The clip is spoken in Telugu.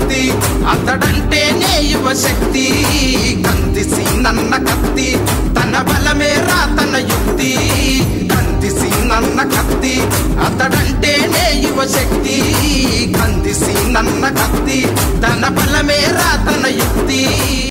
కత్తి అతడంటేనే యువశక్తి కందిసి నన్న కత్తి తన బలమేరా తన యుక్తి కందిసి నన్న కత్తి అతడంటేనే యువశక్తి కందిసి నన్న కత్తి తన బలమేరా తన యుక్తి